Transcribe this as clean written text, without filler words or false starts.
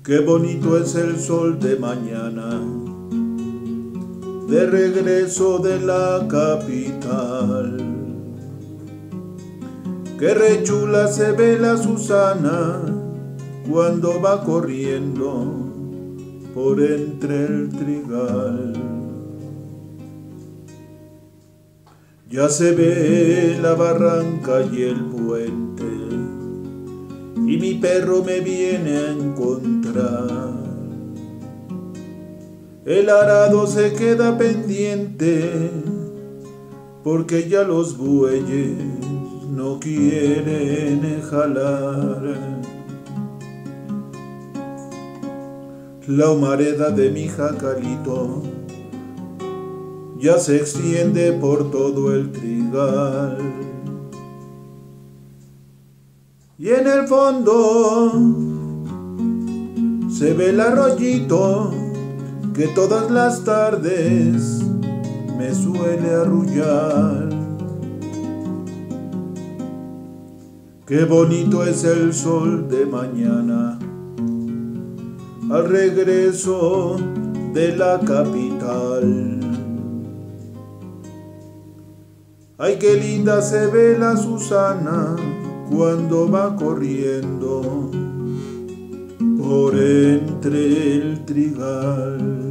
Qué bonito es el sol de mañana, de regreso de la capital. Qué re chula se ve la Susana cuando va corriendo por entre el trigal. Ya se ve la barranca y el puente, y mi perro me viene a encontrar. El arado se queda pendiente porque ya los bueyes no quieren jalar. La humareda de mi jacalito ya se extiende por todo el trigal. Y en el fondo se ve el arroyito que todas las tardes me suele arrullar. Qué bonito es el sol de mañana al regreso de la capital. Ay, qué linda se ve la Susana cuando va corriendo por entre el trigal.